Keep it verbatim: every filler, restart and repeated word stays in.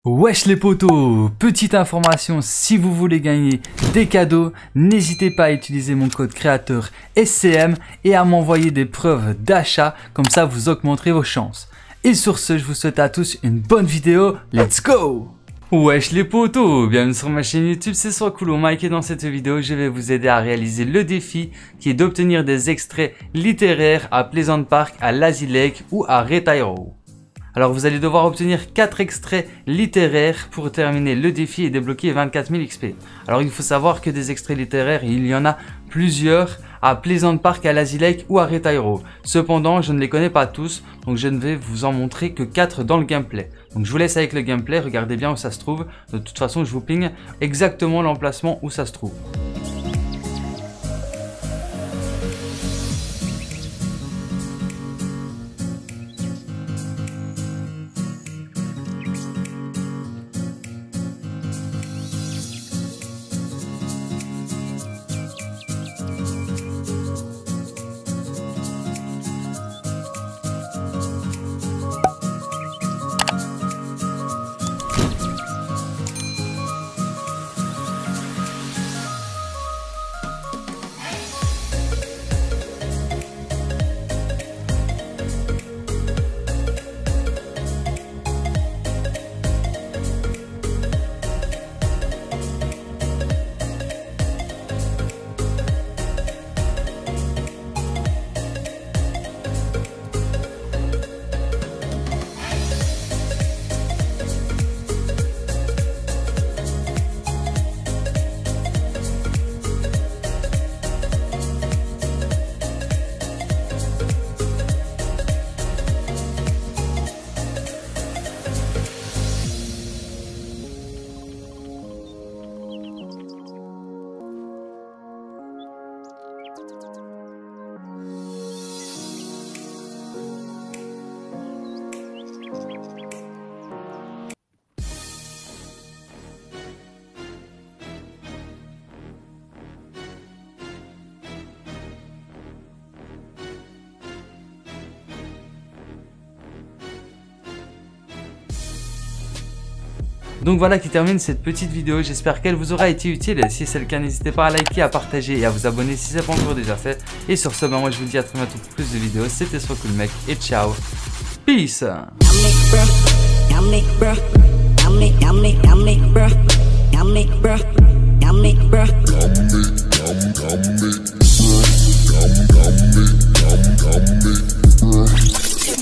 Wesh les potos, petite information, si vous voulez gagner des cadeaux, n'hésitez pas à utiliser mon code créateur S C M et à m'envoyer des preuves d'achat, comme ça vous augmenterez vos chances. Et sur ce, je vous souhaite à tous une bonne vidéo, let's go! Wesh les potos, bienvenue sur ma chaîne YouTube, c'est Soiscool Mike et dans cette vidéo, je vais vous aider à réaliser le défi qui est d'obtenir des extraits littéraires à Pleasant Park, à Lazy Lake ou à Retiro. Alors vous allez devoir obtenir quatre extraits littéraires pour terminer le défi et débloquer vingt-quatre mille X P. Alors il faut savoir que des extraits littéraires, il y en a plusieurs à Pleasant Park, à Lazy Lake ou à Retiro. Cependant, je ne les connais pas tous, donc je ne vais vous en montrer que quatre dans le gameplay. Donc je vous laisse avec le gameplay, regardez bien où ça se trouve. De toute façon, je vous ping exactement l'emplacement où ça se trouve. Donc voilà qui termine cette petite vidéo, j'espère qu'elle vous aura été utile. Si c'est le cas, n'hésitez pas à liker, à partager et à vous abonner si ce n'est pas encore déjà fait. Et sur ce, ben moi je vous dis à très bientôt pour plus de vidéos. C'était Soiscool Mec et ciao. Peace. Yummy, yummy, yummy, bruh. Yummy, bruh. Yummy, bruh.